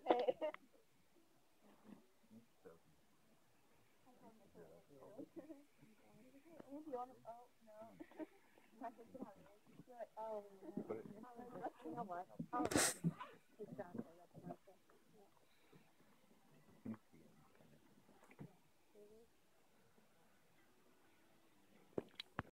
But it, You know what? I'll take that.